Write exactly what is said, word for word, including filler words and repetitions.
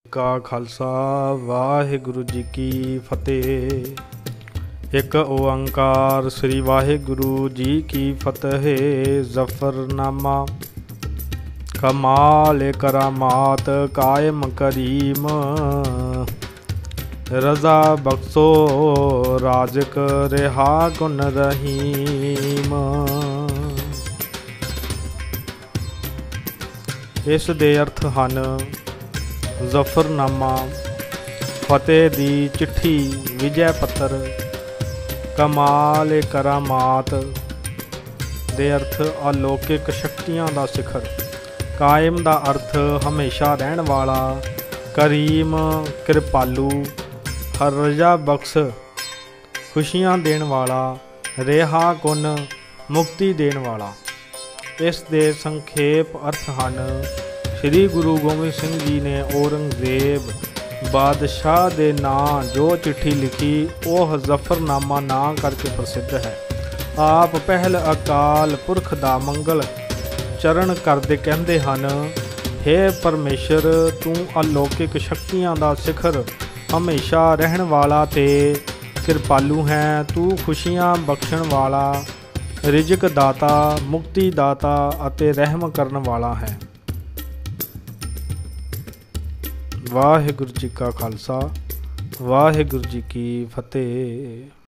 का खालसा वाहिगुरु जी की फतेह। एक ओंकार श्री वाहिगुरु जी की फतेह। जफरनामा कमाल करामात कायम करीम, रजा बख्शो राजक रिहा गुन रहीम। इस दे अर्थ ਹਨ ਜ਼ਫਰਨਾਮਾ, ਫਤਿਹ ਦੀ ਚਿੱਠੀ, ਵਿਜੈ ਪੱਤਰ। ਕਮਾਲ ਕਰਾਮਾਤ ਦੇ ਅਰਥ ਅਲੌਕਿਕ ਸ਼ਕਤੀਆਂ ਦਾ ਸਿਖਰ। ਕਾਇਮ ਦਾ ਅਰਥ ਹਮੇਸ਼ਾ ਰਹਿਣ ਵਾਲਾ। ਕਰੀਮ ਕਿਰਪਾਲੂ। ਹਰਜਾ ਬਖਸ਼ ਖੁਸ਼ੀਆਂ ਦੇਣ ਵਾਲਾ। ਰਿਹਾ ਕੁਨ ਮੁਕਤੀ ਦੇਣ ਵਾਲਾ। ਇਸ ਦੇ ਸੰਖੇਪ ਅਰਥ ਹਨ। श्री गुरु गोबिंद सिंह जी ने औरंगजेब बादशाह दे नां जो चिट्ठी लिखी वह जफरनामा नां करके प्रसिद्ध है। आप पहल अकाल पुरख दा मंगल चरण करदे कहंदे हन, हे परमेश्वर तू अलौकिक शक्तियां दा सिखर, हमेशा रहन वाला ते किरपालू है। तू खुशियां बख्शण वाला, रिजक दाता, मुक्ति दाता अते रहम करन वाला है। वाहिगुरु जी का खालसा वाहिगुरु जी की फतेह।